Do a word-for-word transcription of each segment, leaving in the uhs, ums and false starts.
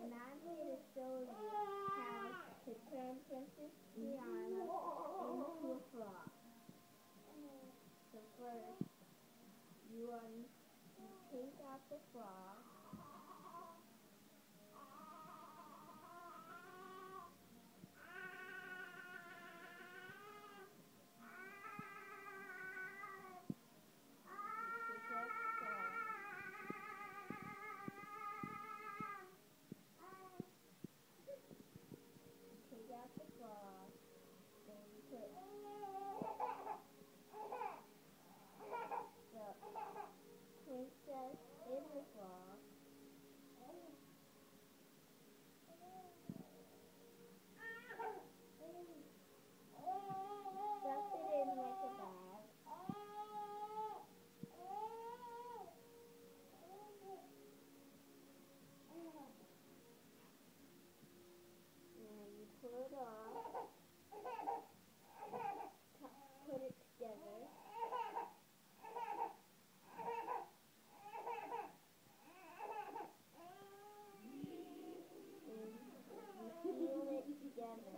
And I'm here to show you how to turn Princess Tiana into a frog. So first, you, un you take out the frog. Take out the frog, then you put the princess in the frog. Stuff it in like a bag. And you pull it off. Put it together. And you seal it together.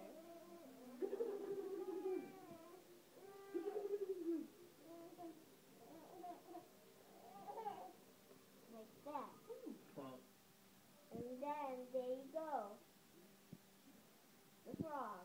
Like that. And then there you go. The frog.